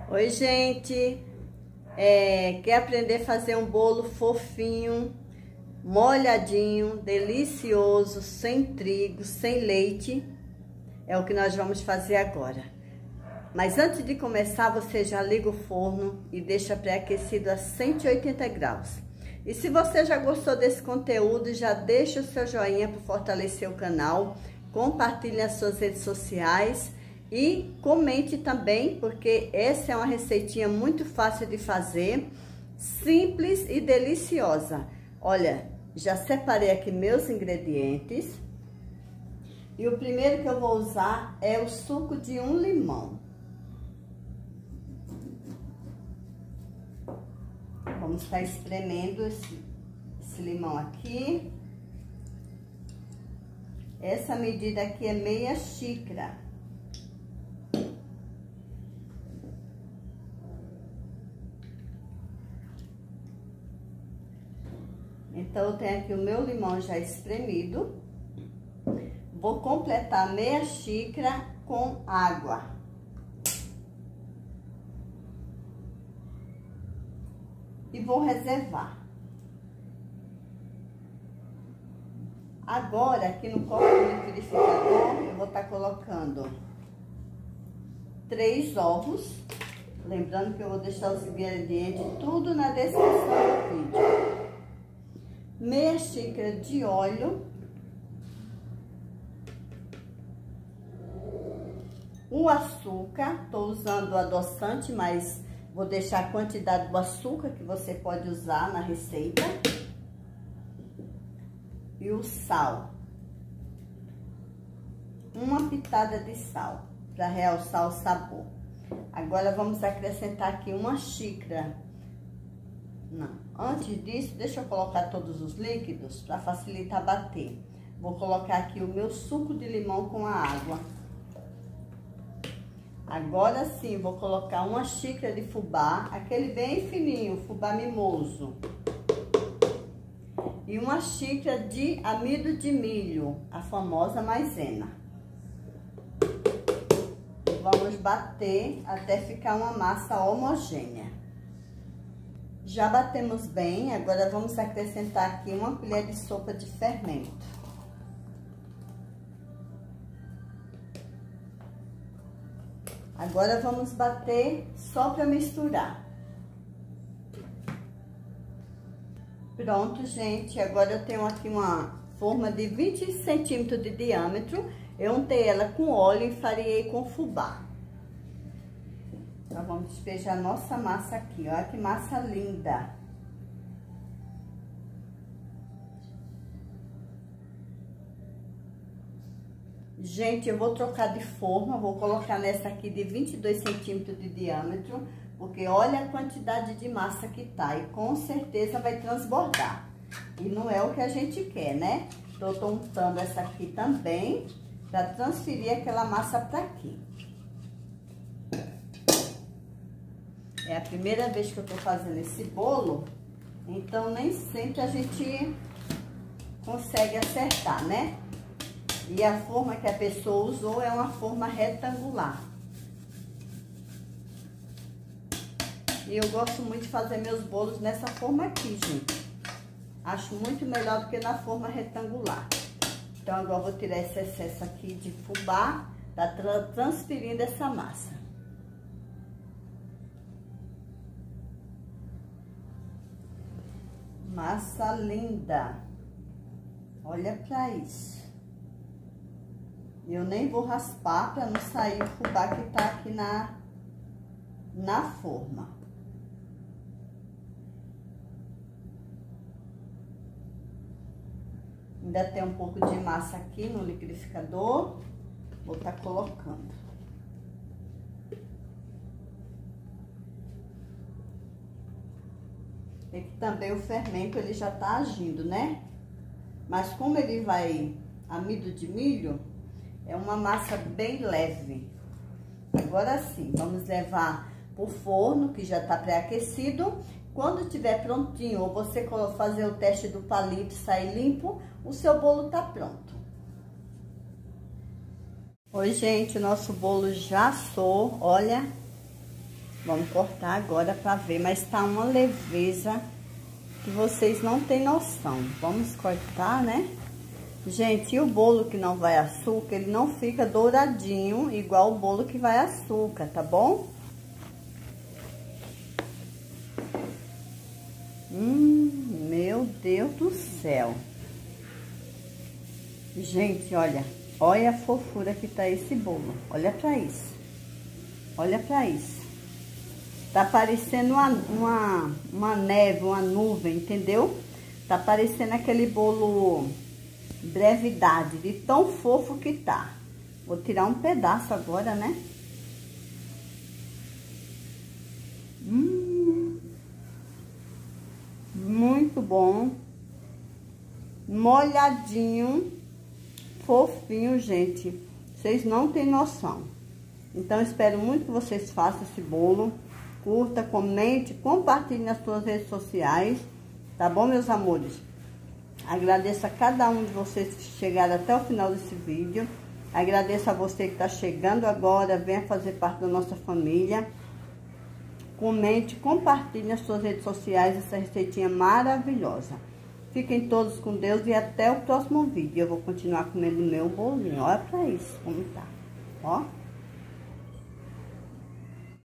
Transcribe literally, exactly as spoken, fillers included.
Oi, gente! É, quer aprender a fazer um bolo fofinho, molhadinho, delicioso, sem trigo, sem leite? É o que nós vamos fazer agora. Mas antes de começar, você já liga o forno e deixa pré-aquecido a cento e oitenta graus. E se você já gostou desse conteúdo, já deixa o seu joinha para fortalecer o canal, compartilhe nas suas redes sociais e comente também, porque essa é uma receitinha muito fácil de fazer, simples e deliciosa. Olha, já separei aqui meus ingredientes. E o primeiro que eu vou usar é o suco de um limão. Vamos estar espremendo esse, esse limão aqui. Essa medida aqui é meia xícara. Então, eu tenho aqui o meu limão já espremido. Vou completar meia xícara com água. E vou reservar. Agora, aqui no copo liquidificador, eu vou estar colocando três ovos. Lembrando que eu vou deixar os ingredientes tudo na descrição do vídeo. Meia xícara de óleo. O açúcar, estou usando o adoçante, mas vou deixar a quantidade do açúcar que você pode usar na receita. E o sal. Uma pitada de sal, para realçar o sabor. Agora, vamos acrescentar aqui uma xícara. Não, antes disso, deixa eu colocar todos os líquidos para facilitar bater. Vou colocar aqui o meu suco de limão com a água. Agora sim, vou colocar uma xícara de fubá, aquele bem fininho, fubá mimoso. E uma xícara de amido de milho, a famosa maisena. E vamos bater até ficar uma massa homogênea. Já batemos bem, agora vamos acrescentar aqui uma colher de sopa de fermento. Agora, vamos bater só para misturar. Pronto, gente. Agora, eu tenho aqui uma forma de vinte centímetros de diâmetro. Eu untei ela com óleo e farinhei com fubá. Então, vamos despejar nossa massa aqui. Olha que massa linda. Gente, eu vou trocar de forma, vou colocar nessa aqui de vinte e dois centímetros de diâmetro, porque olha a quantidade de massa que tá e com certeza vai transbordar. E não é o que a gente quer, né? Então, eu tô untando essa aqui também, para transferir aquela massa para aqui. É a primeira vez que eu tô fazendo esse bolo, então nem sempre a gente consegue acertar, né? E a forma que a pessoa usou é uma forma retangular. E eu gosto muito de fazer meus bolos nessa forma aqui, gente. Acho muito melhor do que na forma retangular. Então, agora eu vou tirar esse excesso aqui de fubá, tá tra transferindo essa massa. Massa linda. Olha pra isso. Eu nem vou raspar para não sair o fubá que tá aqui na, na forma. Ainda tem um pouco de massa aqui no liquidificador. Vou estar colocando. E que também o fermento, ele já tá agindo, né? Mas como ele vai amido de milho, é uma massa bem leve. Agora sim, vamos levar pro forno, que já tá pré-aquecido. Quando tiver prontinho, ou você fazer o teste do palito e sair limpo, o seu bolo tá pronto. Oi, gente, o nosso bolo já assou, olha. Vamos cortar agora pra ver, mas tá uma leveza que vocês não têm noção. Vamos cortar, né? Gente, e o bolo que não vai açúcar, ele não fica douradinho igual o bolo que vai açúcar, tá bom? Hum, meu Deus do céu. Gente, olha, olha a fofura que tá esse bolo. Olha pra isso. Olha pra isso. Tá parecendo uma, uma, uma neve, uma nuvem, entendeu? Tá parecendo aquele bolo brevidade, de tão fofo que tá. Vou tirar um pedaço agora, né? Hum, muito bom. Molhadinho, fofinho, gente. Vocês não têm noção. Então, espero muito que vocês façam esse bolo. Curta, comente, compartilhe nas suas redes sociais. Tá bom, meus amores? Agradeço a cada um de vocês que chegaram até o final desse vídeo. Agradeço a você que está chegando agora. Venha fazer parte da nossa família. Comente, compartilhe nas suas redes sociais essa receitinha maravilhosa. Fiquem todos com Deus e até o próximo vídeo. Eu vou continuar comendo meu bolinho. Olha pra isso, como tá. Ó.